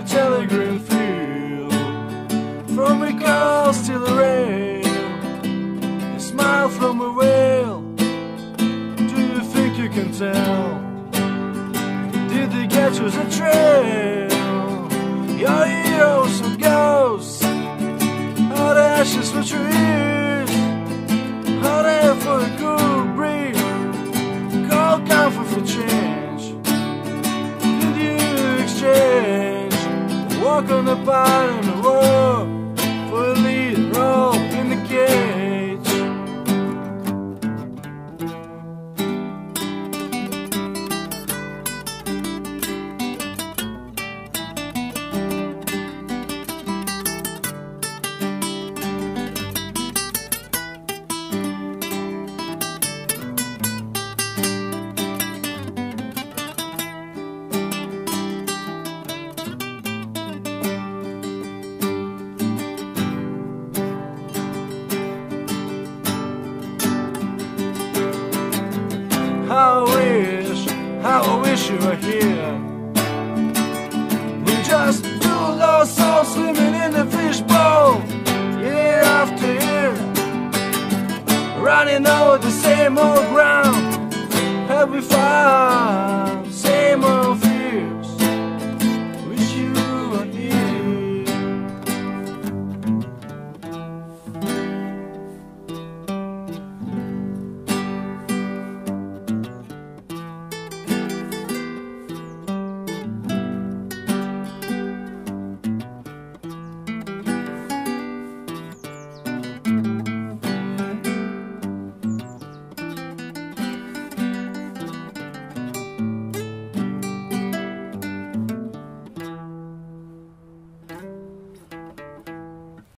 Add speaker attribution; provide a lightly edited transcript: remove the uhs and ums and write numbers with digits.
Speaker 1: telegraph field, from a coast to the rail, a smile from a whale. Do you think you can tell? Did they get you a trail? Your heroes and ghosts, are the ashes for trees, are there for a cool breeze, call comfort for change. Did you exchange walk on the part in the world for a lead role in the cage? How I wish you were here. We just two lost souls swimming in the fishbowl, year after year, running over the same old ground. Have we found